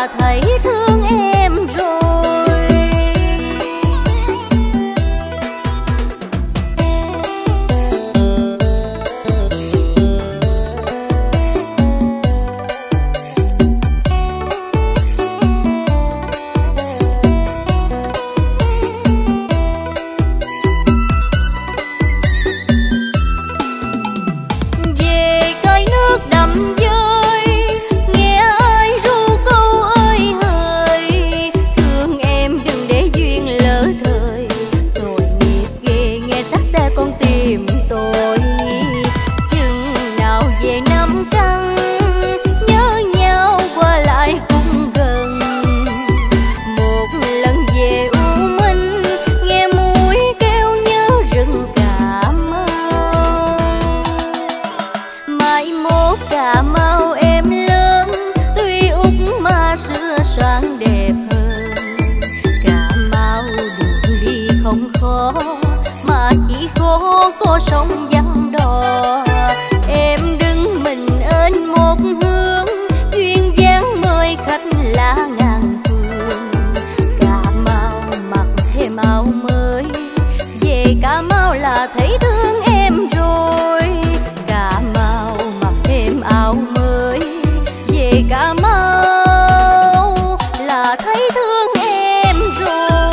là thấy thương em rồi. Về cây nước đầm dơi, nghe ai ru câu ơi hỡi, thương em đừng để duyên lỡ thời, tội nghiệp ghê nghe sắc xe con tìm tôi. Chừng nào về năm trăng, nhớ nhau qua lại cũng gần, một lần về U Minh, nghe muối kêu nhớ rừng Cà Mau. Mai mốt Cà Mau em lớn, tuy út mà xưa xoan đẹp hơn. Cà Mau đường đi không khó, mà chỉ khó có sông vắng đò. Em đứng mình ên một hướng, duyên dáng mời khách lá ngàn phương. Cà Mau mặc thêm áo mới, về Cà Mau là thấy thương em rồi. Cà Mau mặc thêm áo mới, về Cà Mau là thấy thương em rồi.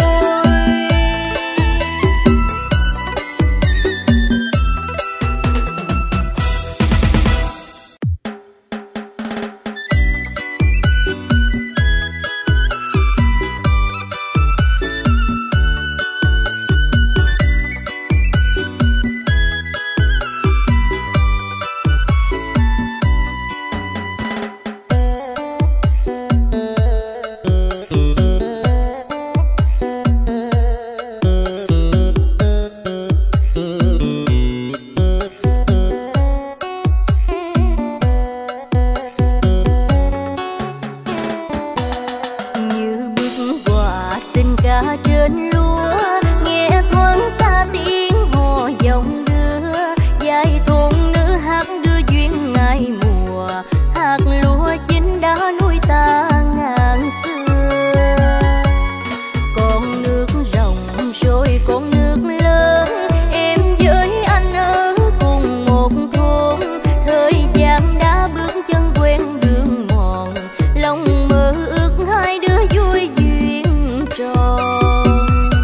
Như bước qua tình ca trên lúa, nghe thoáng xa tiếng hò dòng đưa. Giai thôn nữ hát đưa duyên ngày mùa, hạt lúa chín đã nuôi ta ngàn xưa. Con nước rộng rồi con nước lớn, em với anh ở cùng một thôn. Thời gian đã bước chân quen đường mòn, lòng mơ ước hai đứa vui duyên tròn.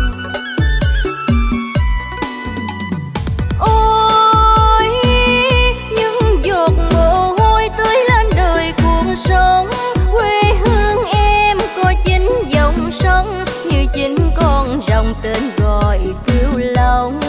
Ôi những giọt mồ hôi tưới lên đời cuộc sống, quê hương em có chín dòng sông, như chín con rồng tên gọi kêu lòng.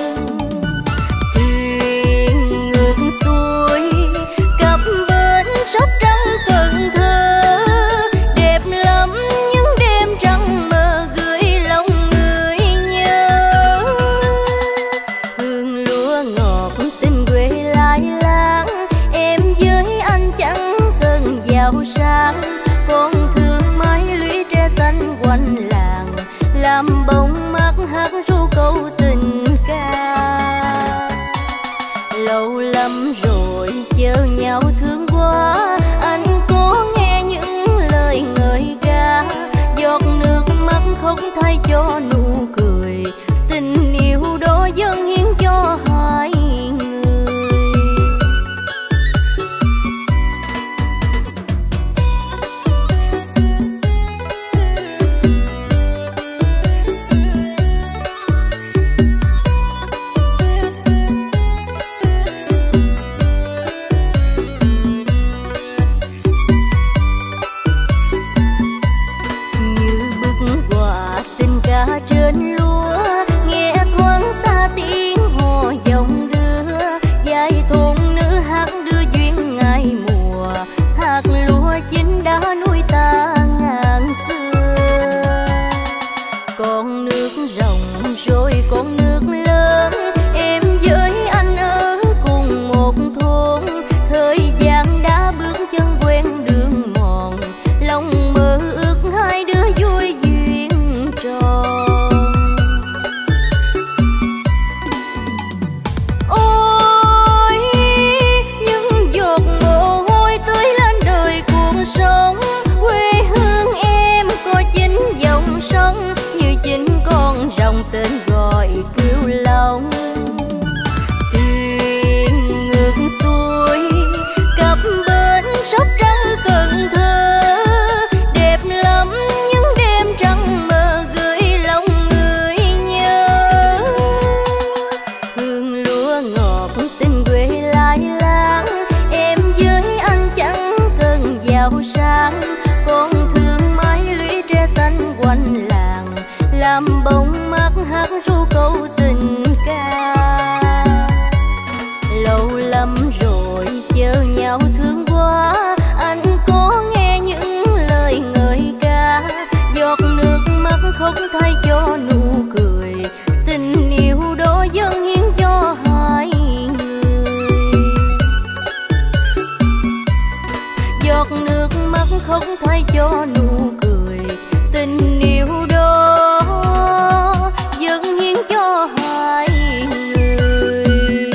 Thuyền ngược xuôi cập bến Sóc Trăng Cần Thơ, đẹp lắm những đêm trăng mơ gửi lòng người nhớ. Hương lúa ngọt tình quê lai láng, em với anh chẳng cần giàu sang. Con thương mái lũy tre xanh quanh làng, làm bóng mát hát ru câu tình ca. Lâu lắm rồi chờ nhau thương quá, anh có nghe những lời ngợi ca. Giọt nước mắt không thay cho nụ cười, tình yêu đó dâng hiến cho hai người. Như bước qua tình ca trên lúa, nghe thoáng xa tiếng hò dòng đưa. Giai thôn nữ hát đưa duyên ngày mùa, hạt lúa chín đã nuôi ta ngàn xưa. Con nước rộng rồi con nước lớn, em với anh ở cùng một thôn. Thời gian đã bước chân quen đường mòn, lòng mơ ước hai đứa vui duyên tròn. Ôi những giọt mồ hôi tưới lên đời cuộc sống, quê hương em giọt nước mắt không thay cho nụ cười. Tình yêu đó dâng hiến cho hai người.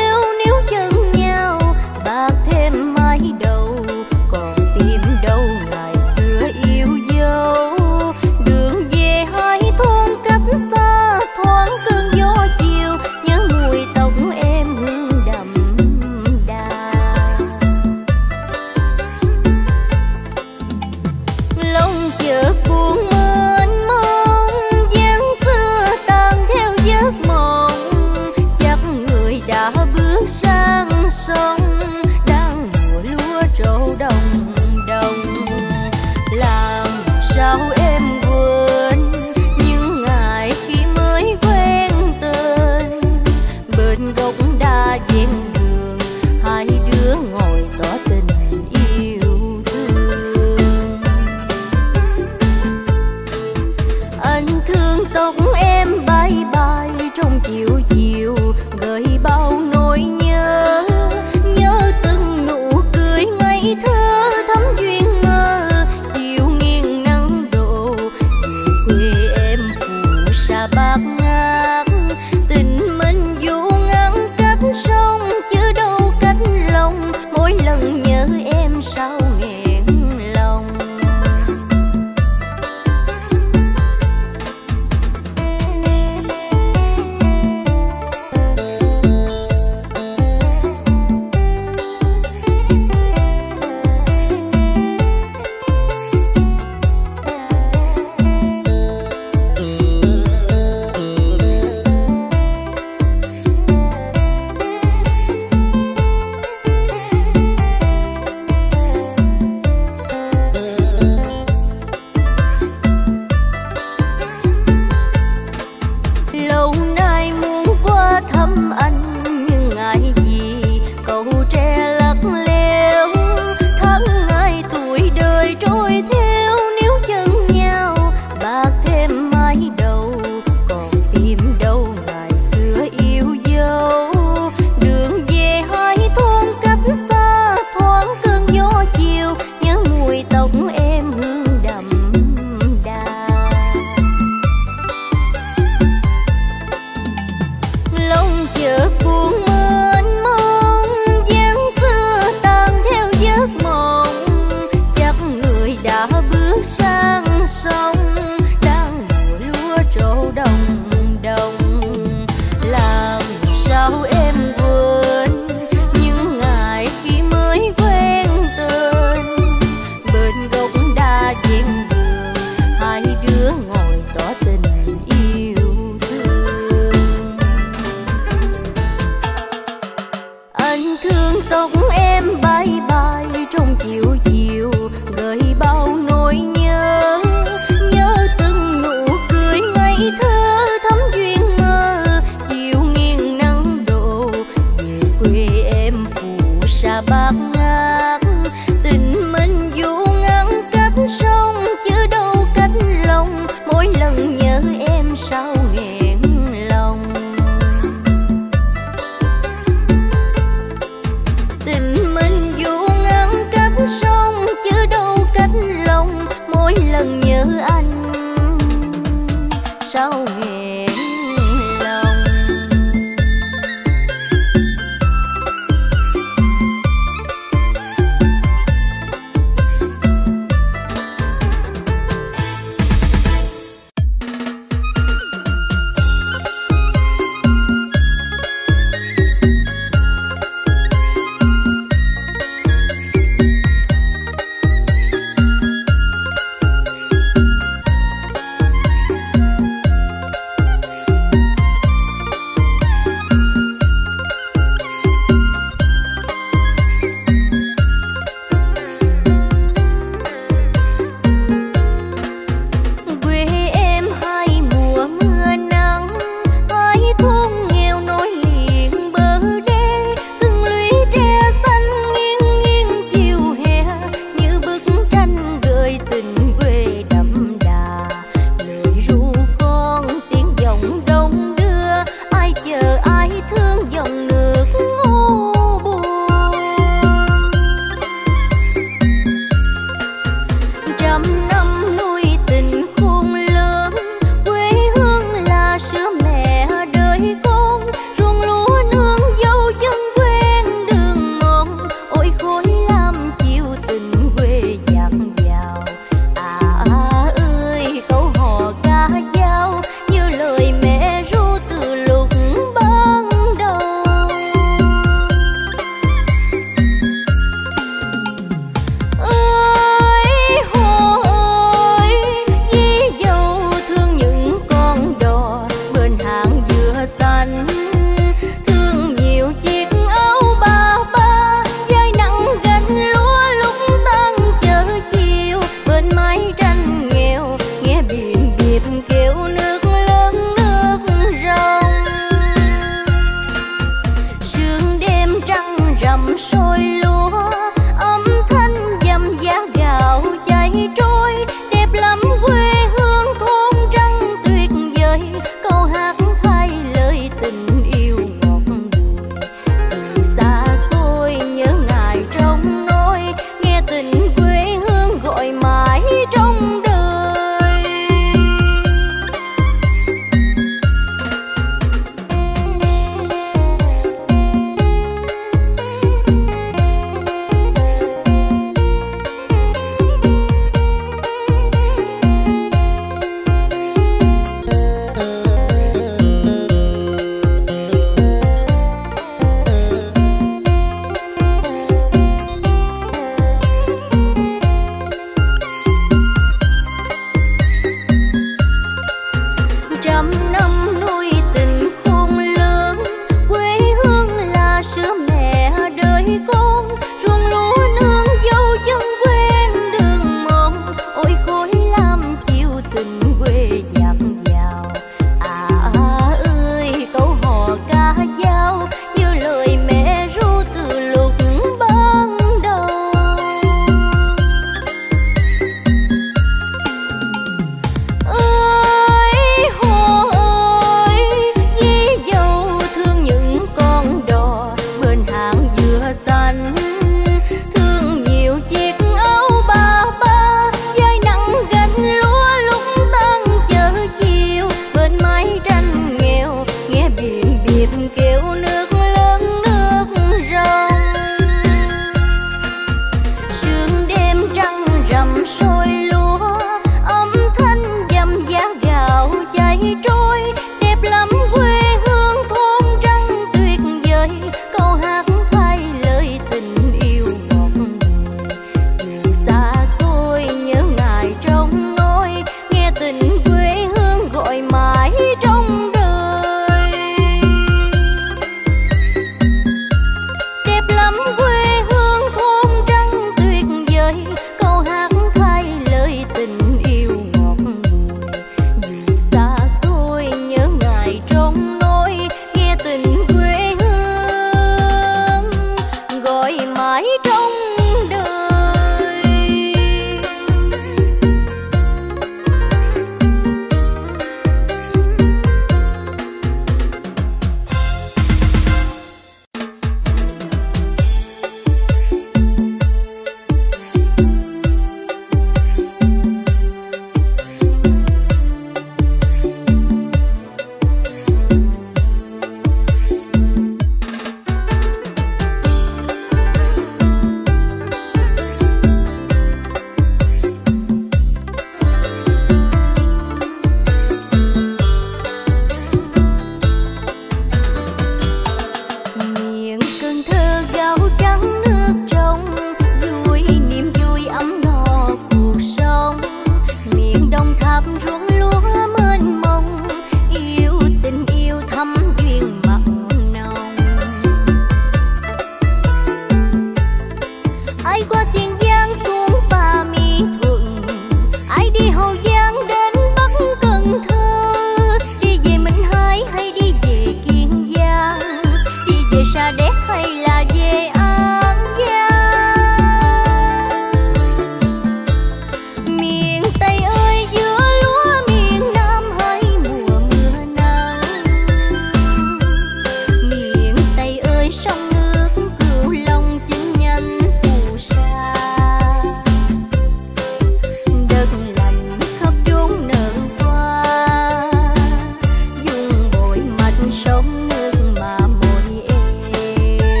sông nước mà môi em.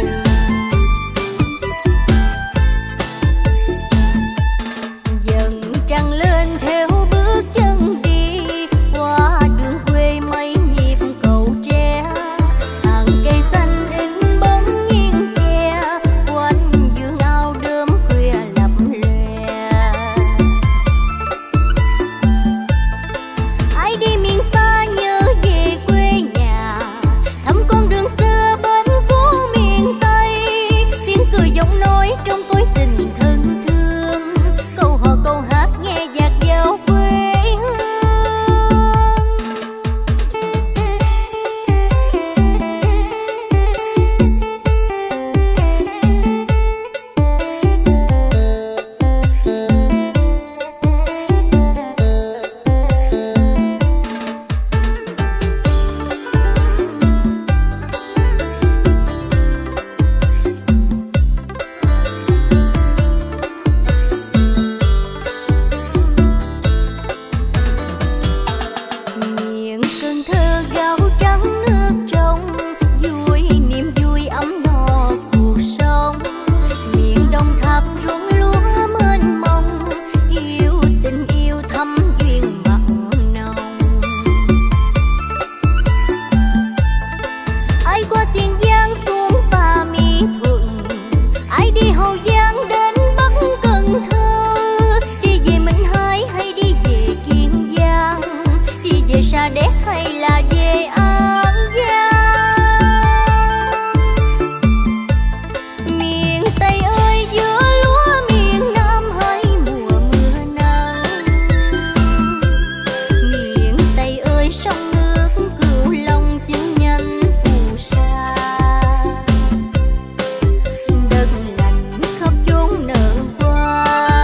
Dần trăng lên theo bước chân đi qua đường quê mấy nhịp cầu tre, hàng cây xanh in bóng nghiêng che quanh vườn ao đơm khuya lập lòe. Ai đi miền xa nhớ về quê nhà, thăm con đường xưa bên phố miền Tây, tiếng cười giọng nói trong cõi tình thân thương, câu hò câu hát nghe dạt dào quê hương. Miệng Cần Thơ gạo trắng nước trong, vui niềm vui ấm no cuộc sống. Miền Đồng Tháp ruộng lúa mênh mông, yêu tình yêu thắm duyên mặn nồng. Ai qua Tiền Giang xuống Pha Mỹ Thuận, ai đi Hậu Giang đến Bắc Cần Thơ, đi về Minh Hải hay đi về Kiên Giang, đi về Sa Đéc hay là về An Giang. Miền Tây ơi giữa lúa miền Nam hai mùa mưa nắng, miền Tây ơi sông nước Cửu Long chứng nhanh phù sa, đất lành khắp chốn nở hoa,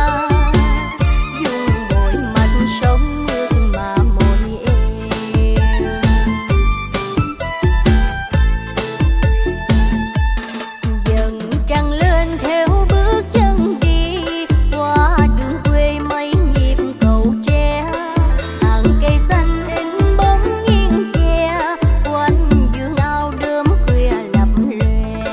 dùng bội mạch sông nước mà môi em. Dần trăng lên theo bước chân đi qua đường quê mấy nhịp cầu tre, hàng cây xanh in bóng nghiêng che quanh vườn ao đơm khuya lập lòe.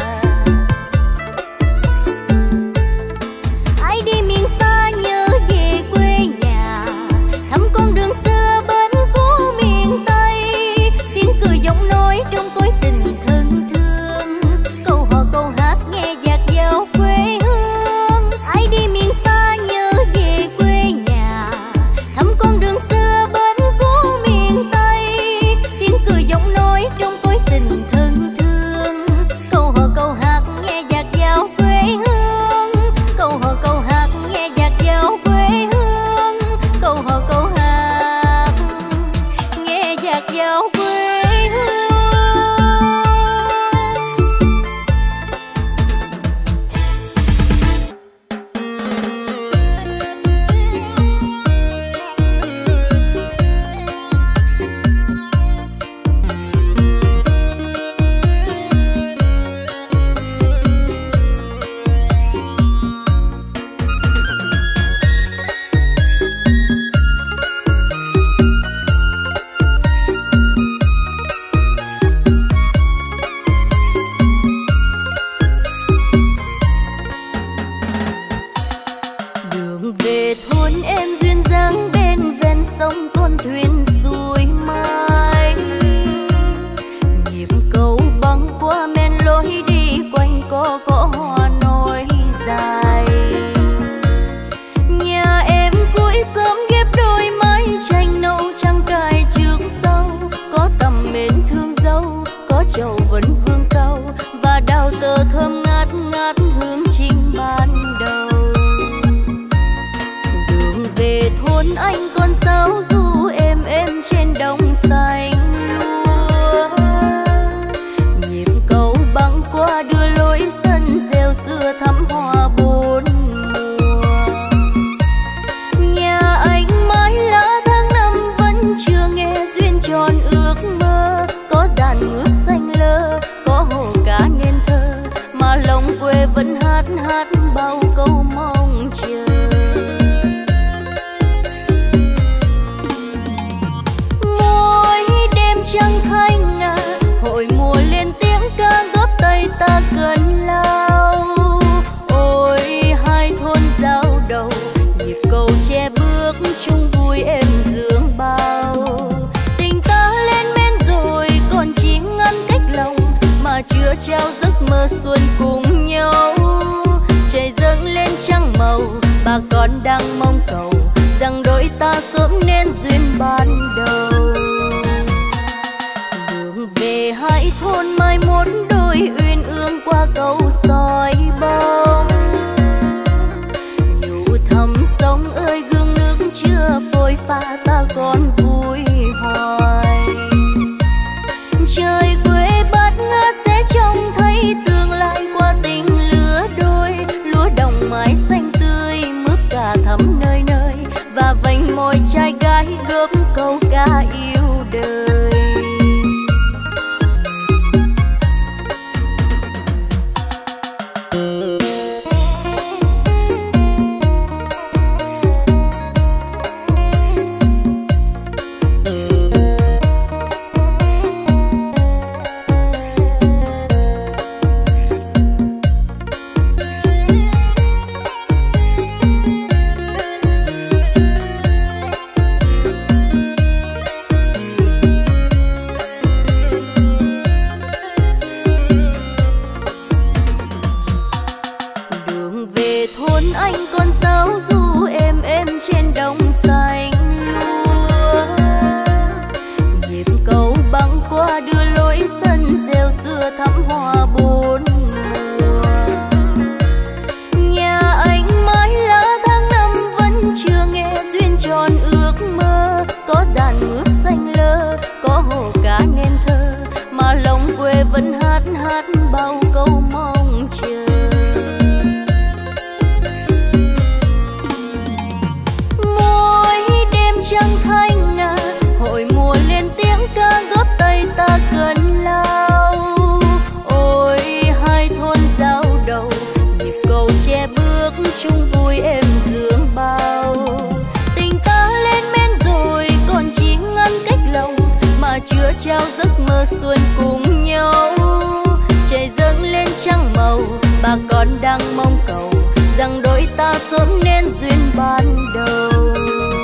Ai đi miền xa nhớ về quê nhà, thăm con đường xưa bên phố miền Tây, tiếng cười giọng nói trong cõi tình thân thương, câu hò câu hát nghe dạt dào quê hương. Ai đi miền xa nhớ về quê nhà, thăm con đường xưa bên phố miền Tây, tiếng cười giọng nói trong cõi tình thân thương, câu hò câu hát nghe dạt dào quê hương, câu hò câu hát nghe dạt dào quê hương, câu hò câu hát nghe dạt dào quê hương. Đường về thôn em duyên dáng bên ven sông, con thuyền xuôi mai, nhịp cầu băng qua men lối đi quanh co hoa nối dài. Nhà em cuối sớm ghép đôi mái tranh nâu trăng cài trước sau, có tầm mến thương dâu, có trầu vẫn vương cao và đào tơ thơm ngát ngát hương trinh ban đầu. Đường về thôn anh con sáo du êm trên đồng xanh lúa, nhịp cầu băng qua đưa lối sân rêu xưa thắm hoa bốn mùa. Nhà anh mái lá tháng năm vẫn chưa nghe duyên tròn ước mơ, có dàn mướp xanh lơ, có hồ cá nên thơ, mà lòng quê vẫn hát bao câu mong chờ. trao giấc mơ xuân cùng nhau. Trời dâng lên trăng màu, bà con đang mong cầu rằng đôi ta sớm nên duyên ban đầu. Đường về hai thôn mai một đôi uyên ương qua cầu soi bóng. Nhủ thầm sông ơi gương nước chưa phôi pha ta còn vui hoài. Trời quê bát ngát sẽ trông thấy tương lai qua tình lứa đôi. Lúa đồng mái xanh tươi mướp cà thắm nơi nơi, và vành môi trai gái góp câu ca yêu đời. Vẫn hát hát bao câu mong chờ. Mỗi đêm trăng thanh ngà, hội mùa lên tiếng ca góp tay ta cần lao. Ôi hai thôn giao đầu, nhịp cầu che bước chung vui êm dương bao. Tình ta lên men rồi còn chỉ ngăn cách lòng, mà chưa trao giấc mơ xuân cùng nhau. Trời dâng lên trăng màu, bà con đang mong cầu rằng đôi ta sớm nên duyên ban đầu.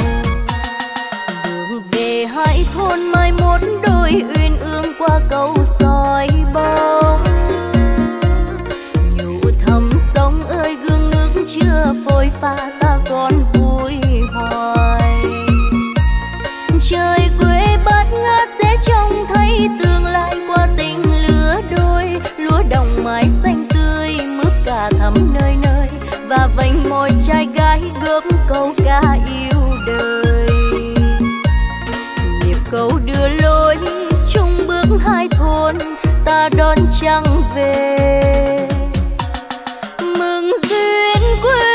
Đường về hai thôn mai một đôi uyên ương qua cầu soi bóng. Nhủ thầm sông ơi gương nước chưa phôi pha ta còn vui hoài. Trời quê bát ngát sẽ trông thấy tương lai qua tình lứa đôi. Lúa đồng mái xanh tươi mướp cà thắm nơi nơi, và vành môi trai gái góp câu ca yêu đời. Nhịp cầu đưa lối chung bước hai thôn, ta đón trăng về mừng duyên quê.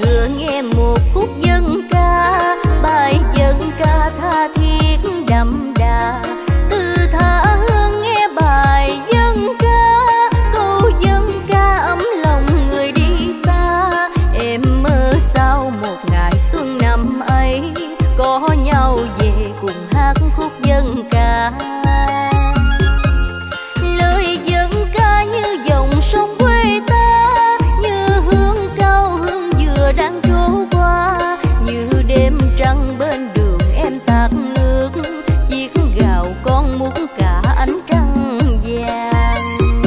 thừa nghe một khúc dân ca, bài dân ca tha thiết đậm đà. Từ tha hương nghe bài dân ca, câu dân ca ấm lòng người đi xa. Em mơ sau một ngày xuân năm ấy, có nhau về cùng hát khúc dân ca. Lời dân ca như dòng sông quê ta, như hương cao hương dừa đang trôi qua. Như đêm trăng bên đường em tạt nước, chiếc gạo con muốn cả ánh trăng vàng.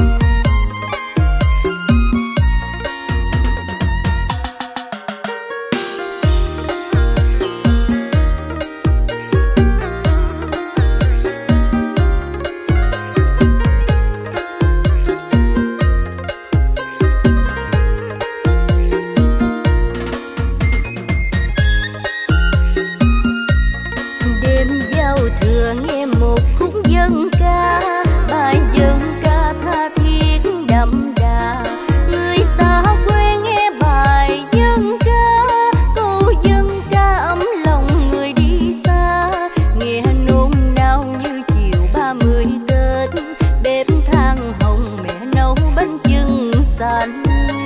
Đêm giao thừa nghe một khúc dân ca, bài dân ca tha thiết đậm đà. Người xa quê nghe bài dân ca, câu dân ca ấm lòng người đi xa. Nghe nôn nao như chiều 30 Tết, bếp than hồng mẹ nấu bánh chưng xanh.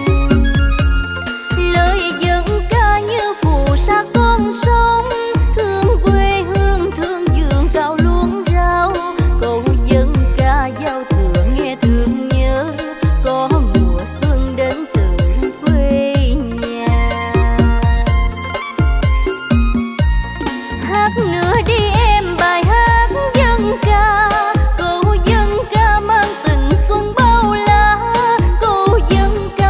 Lời dân ca như phù sa con sông, thương quê hương thương vườn cao luống rau. Câu dân ca giao thừa nghe thương nhớ, có mùa xuân đến từ quê nhà. Hát nữa đi em bài hát dân ca, câu dân ca mang tình xuân bao la. Câu dân ca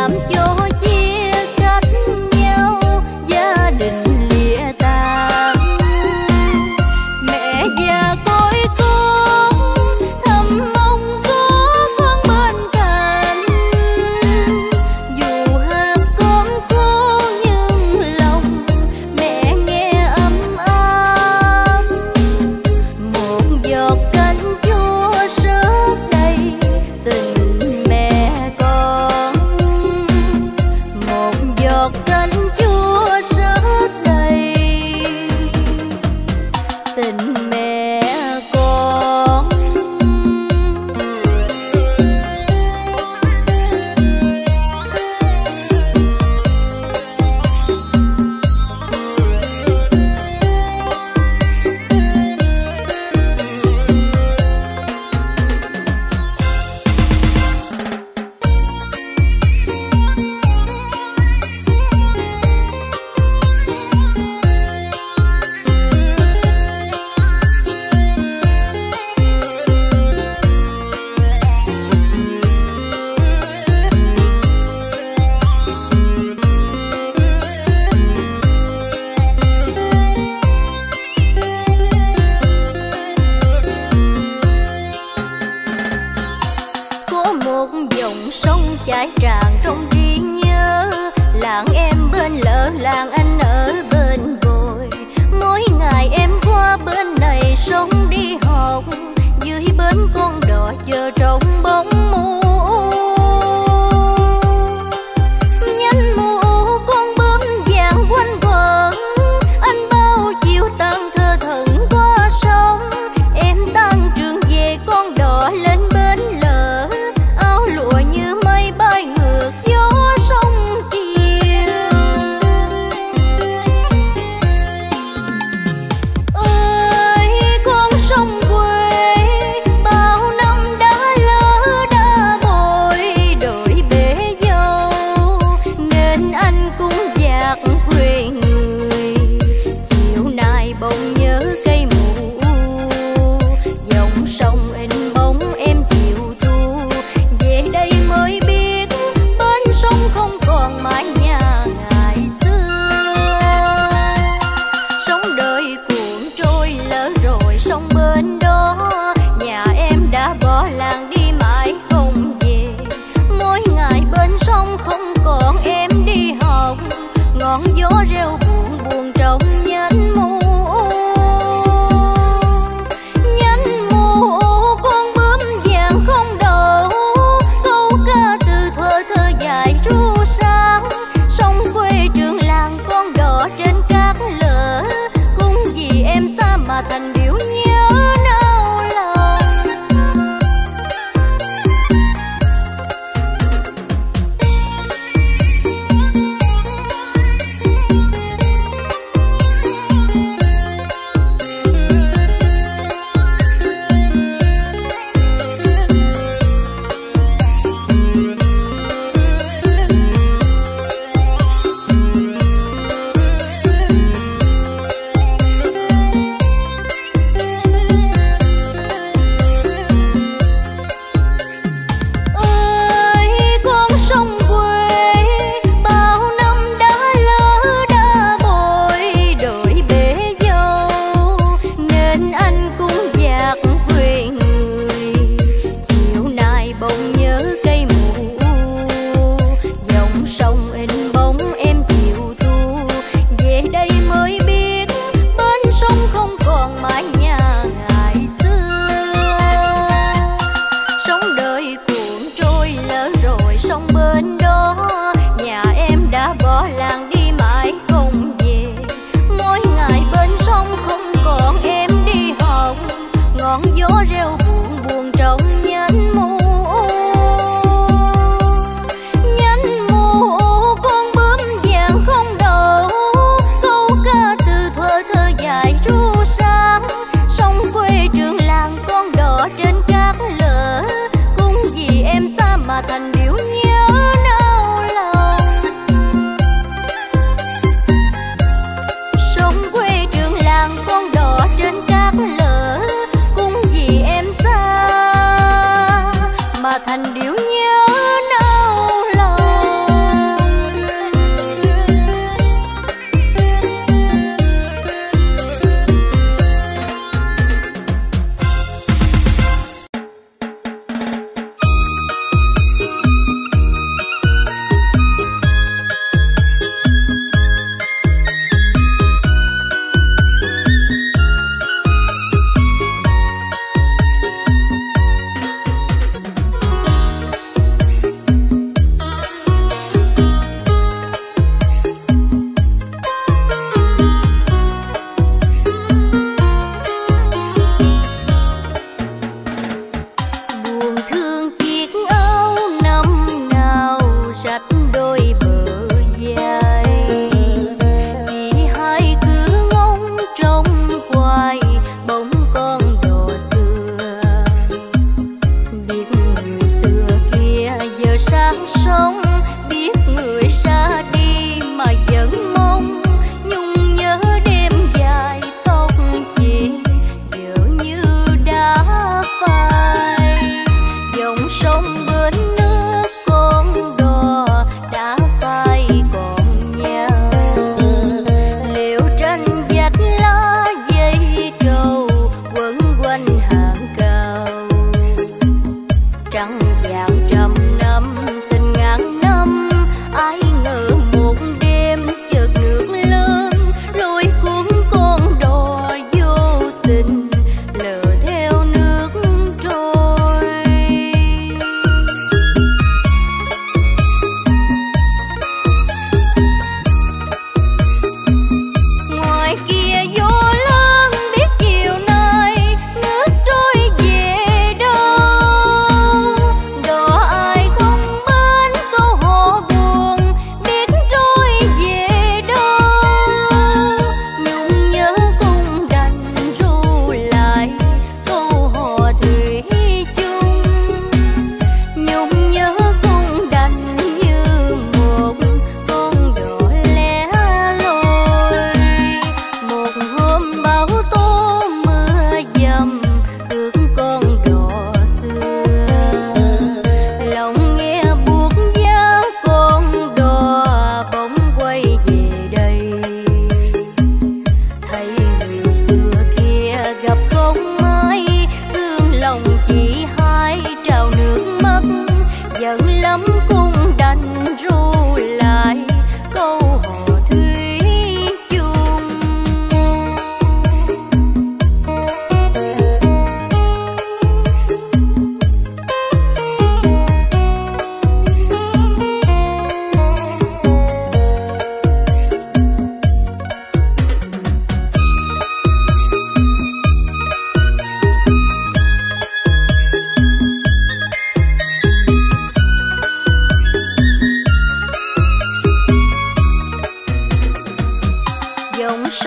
làm cho chia cách nhau, gia đình lìa tàn. Mẹ già cõi con thầm mong có con bên cạnh, dù hạt cơm khô nhưng lòng mẹ nghe ấm áp. Một giọt canh chua rớt đầy tình mẹ con, một giọt canh chua rớt đầy tình mẹ con. Có một dòng sông chảy tràn trong trí nhớ, làng em bên lỡ làng anh ở bên bồi. Mỗi ngày em qua bên này sông đi học, dưới bến con đò chờ trong bóng mù. Nhánh mù con bướm vàng quanh quẩn, anh bao chiều tan thơ thẩn qua sông. Em tan trường về con đò lên bến lỡ, áo lụa như mây bay ngược gió sông chiều. Ơi con sông quê bao năm đã lỡ đã bồi, đổi bể dâu nên anh cũng dạt quê người. Chiều nay bỗng nhớ cây mù, dòng sông in bóng em chiều thu. Về đây mới biết bên sông không còn mái nhà ngày xưa. Sóng đời cuộn trôi lỡ rồi sông bên đó, nhà em đã bỏ làng đi mãi không về. Mỗi ngày bên sông không còn em đi học, ngọn gió reo buồn buồn trong nhánh mù. Nhánh mù con bướm vàng không đầu, câu ca từ thơ thơ dài ru sáng.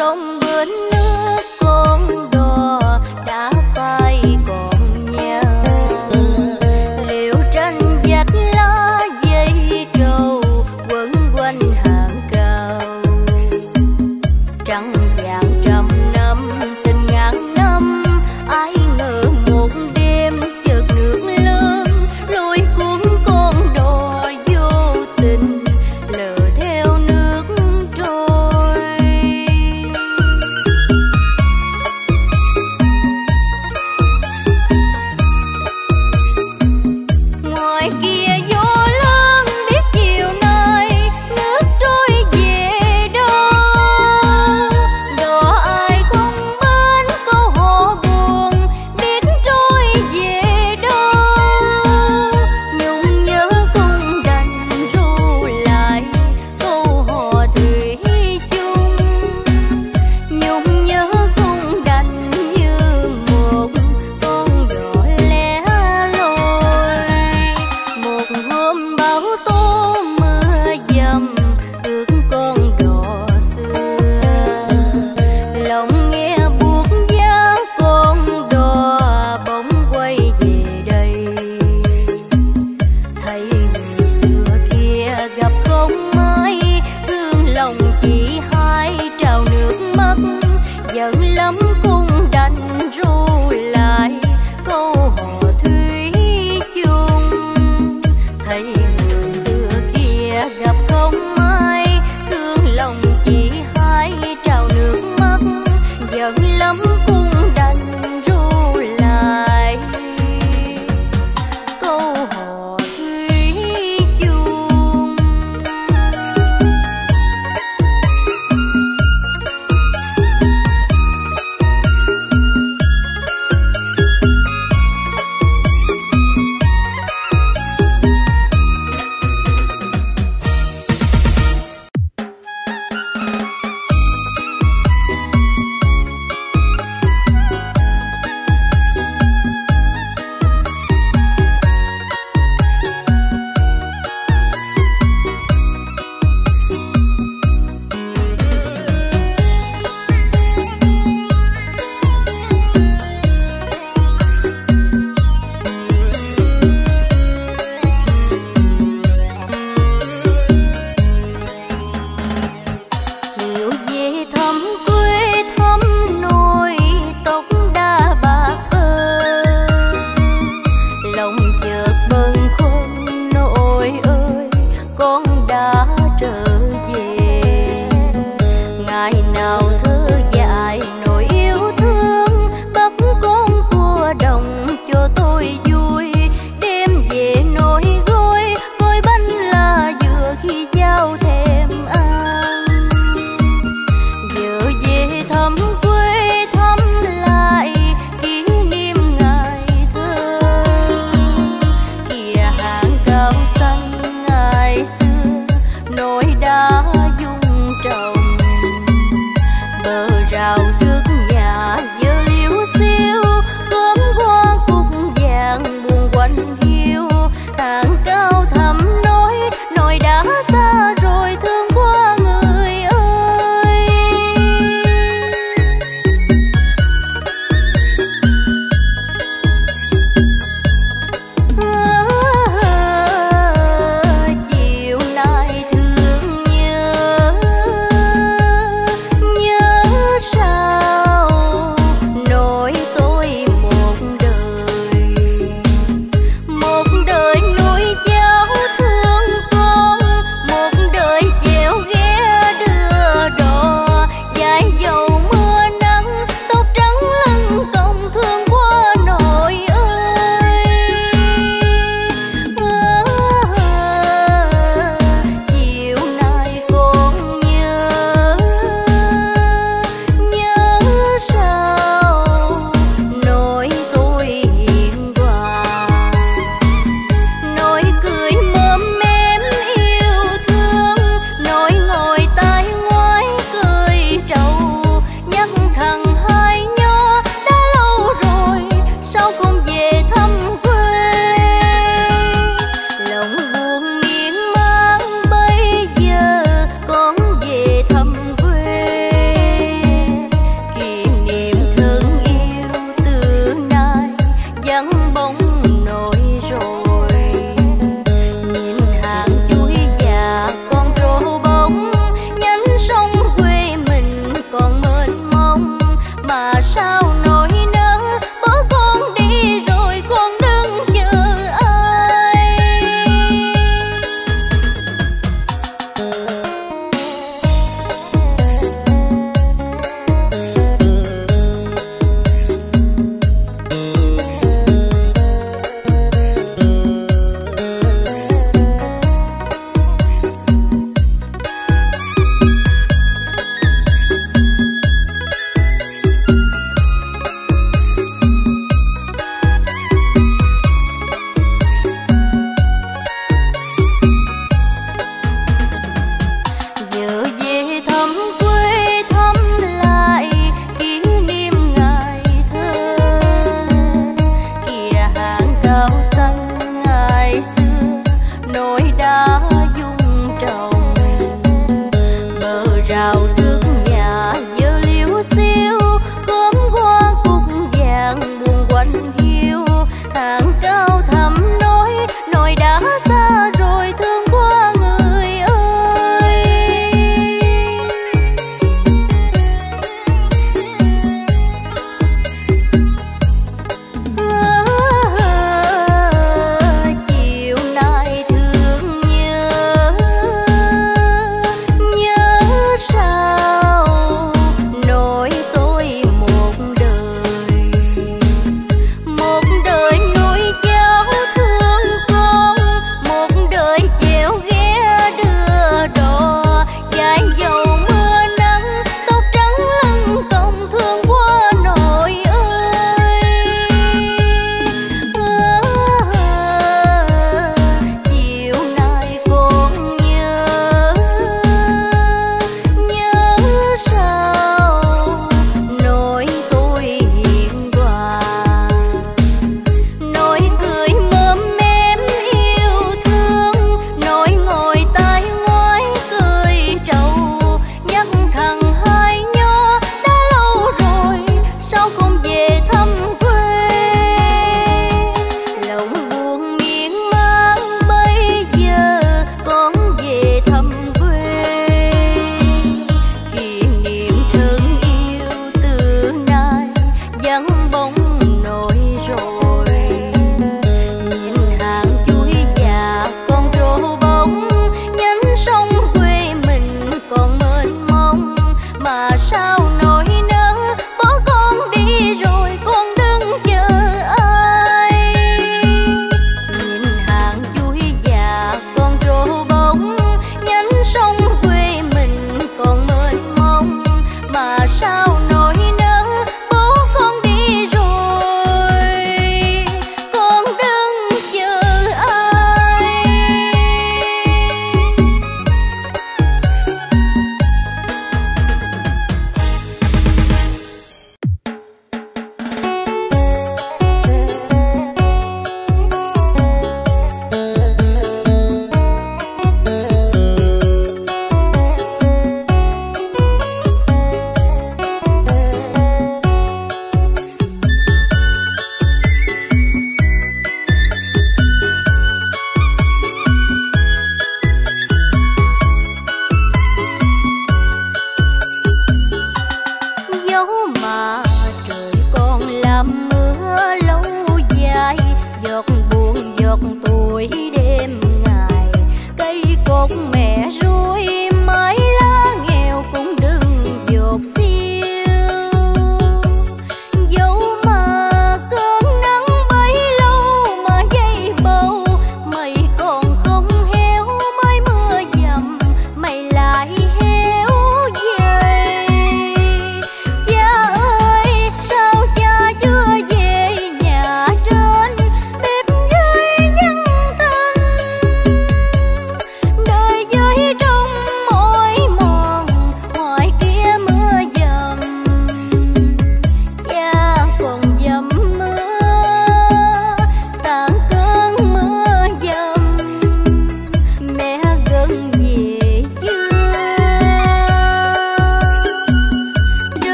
sông bên nước con đò đã phai còn nhau, liệu tranh vách lá dây trầu quấn quanh hàng cao. Trăng vàng trăm năm tình ngàn năm, ai ngờ một đêm chợt nước lớn lôi cuốn con đò vô tình lờ theo nước trôi.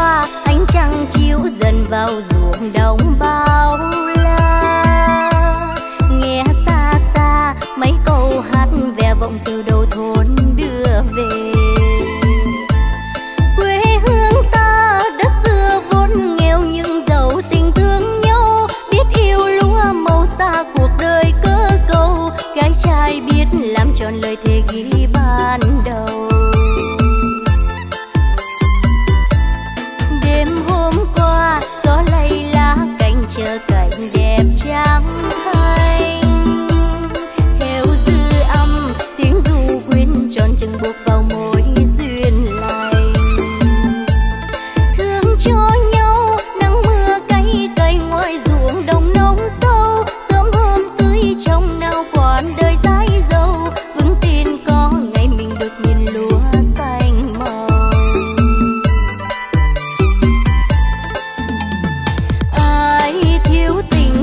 qua ánh trăng chiếu dần vào ruộng đồng bao la. Nghe xa xa mấy câu hát ve vọng từ đầu thôn đưa về. Quê hương ta đất xưa vốn nghèo nhưng giàu tình thương nhau, biết yêu lúa màu xa cuộc đời cơ cầu, gái trai biết làm tròn lời thề ghi ban đầu. Đêm hôm qua gió lay lá cành chờ cảnh đẹp trắng thanh, theo dư âm tiếng ru quyến tròn chừng buộc vào môi duyên lành. Thương cho nhau nắng mưa cay cay ngoài ruộng đồng nông sâu, sớm hôm tươi trong nào quản đời dãi dầu, vững tin có ngày mình được nhìn lúa xanh màu. Ai thiếu tình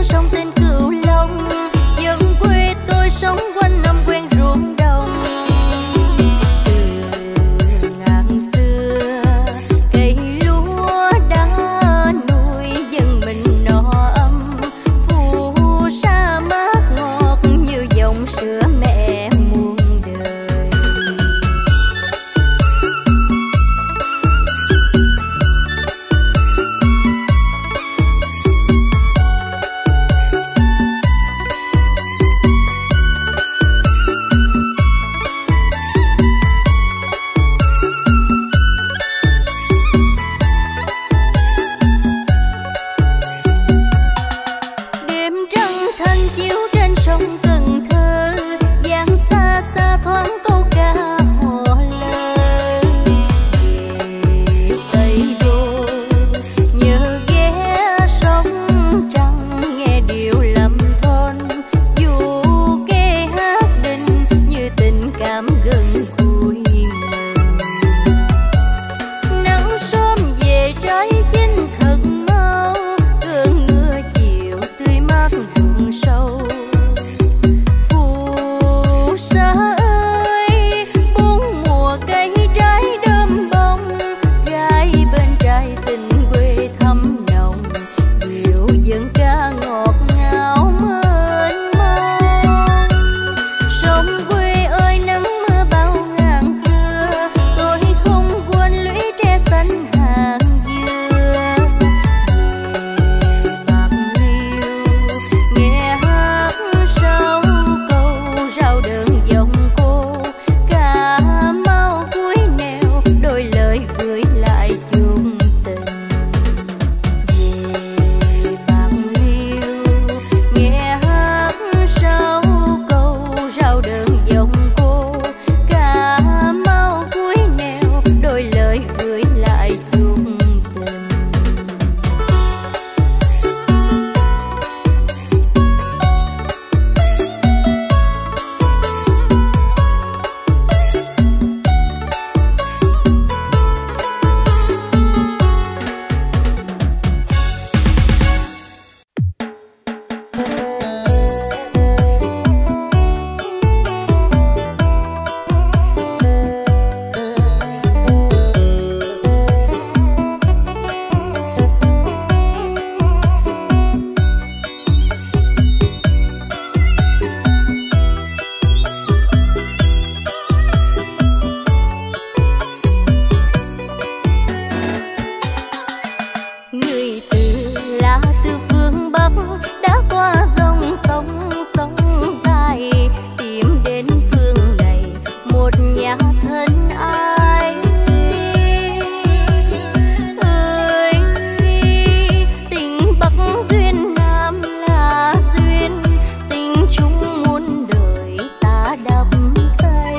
sông tên Cửu Long, dân quê tôi sống quanh năm quen ruộng đồng. Từ ngàn xưa cây lúa đã nuôi dân mình no ấm, phù sa mát ngọt như dòng sữa mẹ muôn đời. Đêm trăng thanh chiếu trên sông Cần Thơ, giang xa xa thoáng câu ca hò lơ. Về Tây Đô nhớ ghé sông Trăng, nghe điệu lầm thôn dù kê hát đinh như tình cảm gần gũi mình. Nắng sớm về trái chín thật mau, cơn mưa chiều tươi mát ruộng sâu. Phù sa ơi, bốn mùa cây trái đơm bông, gái bên trai tình quê thắm nồng, điệu dân ca ngọt ngào mênh mông. Sông quê ơi nắng mưa bao ngàn xưa, tôi không quên lũy tre xanh hàng dừa. Về Bạc Liêu nghe hát sau câu rao đơn giọng cô, Cà Mau cuối nẻo đôi lời gửi lại chung tình. Về Bạc Liêu nghe hát sau câu rao đơn giọng cô, Cà Mau cuối nẻo đôi lời gửi lại chung tình. Người từ là từ phương Bắc đã qua dòng sông sông dài, tìm đến phương này một nhà thân ai. Ơi tình Bắc duyên Nam là duyên, tình chung muôn đời ta đắm say.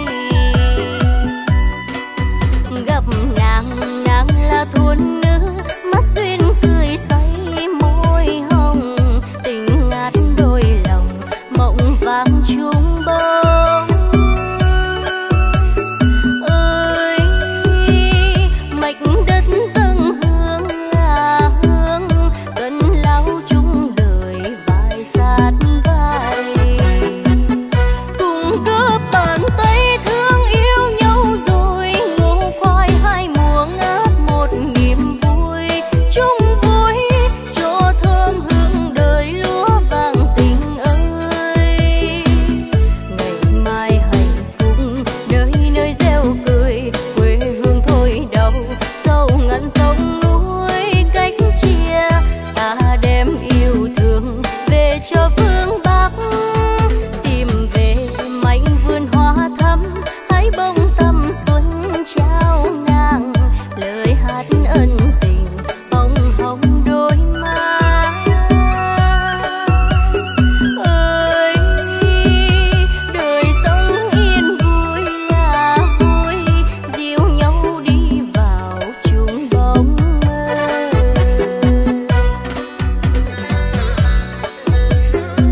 Gặp nàng nàng là thôn nữ, mắt duyên cười say môi hồng, tình ngát đôi lòng mộng vàng chung bông. Ơi mạch đất dâng hương là hương, cần lao chung đời vai sát vai. Cùng cướp bàn tay thương yêu nhau rồi, ngô khoai hai mùa ngát một niềm vui. Chung vui cho thơm hương đời lúa vàng tình ơi. Ngày mai hạnh phúc nơi nơi gieo cười, quê hương thôi đâu dẫu ngàn sông núi cách chia. Ta đem yêu thương về cho phương Bắc, tìm về mảnh vườn hoa thắm, hãy bông tâm xuân trao ngang. Lời hát ân tình hồng hồng đôi má. Ơi đời sống yên vui là vui, dìu nhau đi vào chung bóng mơ.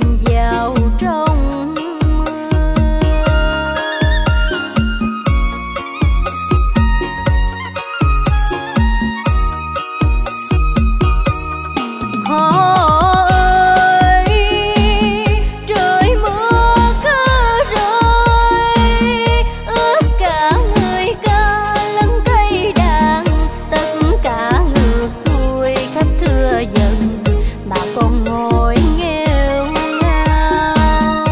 vào trong bà con ngồi nghêu ngao.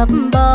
bờ